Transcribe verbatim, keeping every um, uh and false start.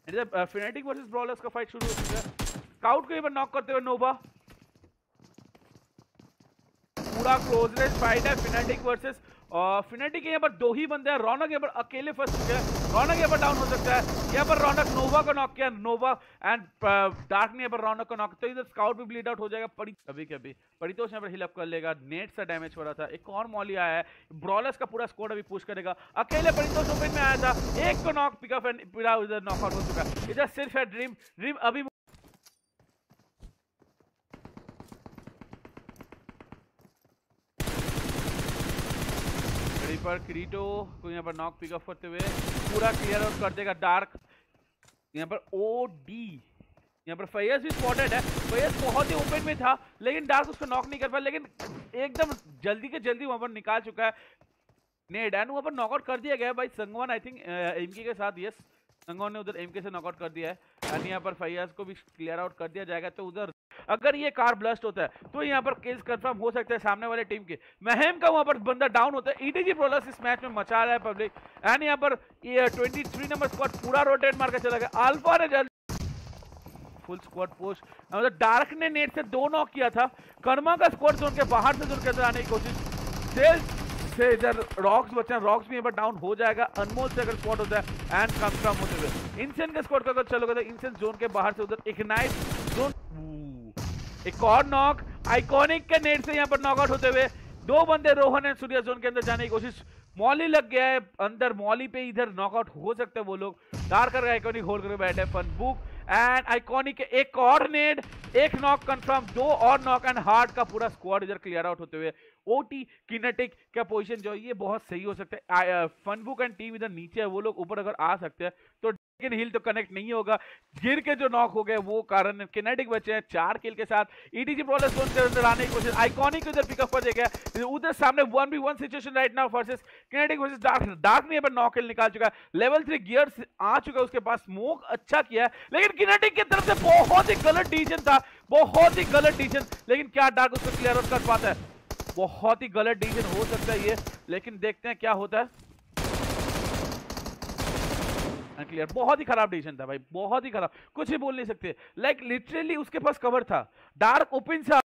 इधर Finetic versus Brawlers का fight शुरू हो चुका है। स्काउट को यहाँ पर नॉक करते हुए नोवा, पूरा क्लोज रेंज फाइट है फिनेटिक वर्सेस और फिनेटिक यहाँ पर दो ही बंदे हैं। रौनक यहाँ पर अकेले फंस चुके हैं, रौनक यहाँ पर डाउन हो सकता है। यहाँ पर रौनक नोवा को नॉक किया, नोवा एंड डार्क ने यहाँ पर रौनक को नॉक, तो इधर स्काउट भी ब्लीड आउट हो जाएगा। पड़ी कभी कभी परितोष यहाँ पर हिल अप कर लेगा, नेट से डैमेज हो रहा था। एक और मॉली आया है, ब्रॉलर्स का पूरा स्क्वाड अभी पुश करेगा। अकेले परितोष ओपन में आया था, एक को नॉक पिकअप एंड पूरा उधर नॉकआउट हो चुका है। इधर सिर्फ है ड्रीम, ड्रीम अभी पर क्रीटो को यहाँ पर नॉक पिकअप करते हुए पूरा क्लियर आउट कर देगा डार्क। यहाँ पर ओ डी, यहाँ पर फैयस भी स्पॉटेड है। फैयस बहुत ही ओपन में था लेकिन डार्क उसको नॉक नहीं कर पाया, लेकिन एकदम जल्दी के जल्दी वहां पर निकाल चुका है नेड एंड वहां पर नॉकआउट कर दिया गया भाई संगवान, आई थिंक एमके के साथ। यस, संगवान ने उधर एमके से नॉकआउट कर दिया है एंड यहाँ पर फैयस को भी क्लियर आउट कर दिया जाएगा। तो उधर अगर ये कार ब्लस्ट होता है तो यहाँ पर केस कंफर्म हो सकता है सामने वाले टीम के। महम का वहां पर बंदा डाउन होता है। ईटीजी ब्रॉलर्स इस मैच में मचा रहा है पब्लिक एंड यहाँ पर ये तेईस नंबर स्क्वाड पूरा रोटेट मार के चला गया। अल्फा ने जल्दी फुल स्क्वाड पोस्ट, मतलब डार्क ने नेट से दो नॉक किया था। कर्मा का स्क्वाड जोन के बाहर से जोन के अंदर आने की कोशिश, सेल्स से इधर रॉक्स बचे, रॉक्स भी यहाँ पर डाउन हो जाएगा। अनमोल से अगर स्क्वाड होता है एंड कंफर्म होते हुए इंसेंट के स्क्वाड का अगर चलोगे तो इंसेंट जोन के बाहर से उधर इग्नाइट जोन, एक और नॉक आइकॉनिक के नेट से यहाँ पर नॉकआउट होते हुए दो बंदे रोहन एंड सूर्या जोन के अंदर जाने की कोशिश। मॉली लग गया है अंदर, मॉली पे इधर नॉकआउट हो सकते हैं वो लोग। डार्क कर आइकॉनिक होल्ड करके बैठे फन बुक एंड आइकॉनिक के एक और नेड, एक नॉक कंफर्म, दो और नॉक एंड हार्ट का पूरा स्क्वाड इधर क्लियर आउट होते हुए। ओटी किनेटिक का पोजीशन जो है ये बहुत सही हो सकता है। फन बुक एंड टीम इधर नीचे है, वो लोग ऊपर अगर आ सकते हैं तो लेकिन हिल तो कनेक्ट नहीं होगा। गिर के जो नॉक हो गए वो कारण किनेटिक बचे हैं चार किल के साथ। ईटीजी ब्रॉलर्स जोन के अंदर आने की कोशिश, आइकॉनिक उधर पिकअप कर देगा। उधर सामने one v one situation right now versus Kinetic versus Dark. Dark ने यहाँ पर नॉक किल निकाल चुका है, लेवल थ्री गियर्स आ चुका है उसके पास, स्मोक अच्छा किया है लेकिन किनेटिक की तरफ से बहुत ही गलत डिसीजन था, बहुत ही गलत डिसीजन। लेकिन क्या डार्क उसको क्लियर आउट कर पाता है? बहुत ही गलत डिसीजन हो सकता है ये, लेकिन देखते हैं क्या होता है। क्लियर, बहुत ही खराब डिसीजन था भाई, बहुत ही खराब, कुछ भी बोल नहीं सकते। लाइक लिटरली उसके पास कवर था, डार्क ओपन से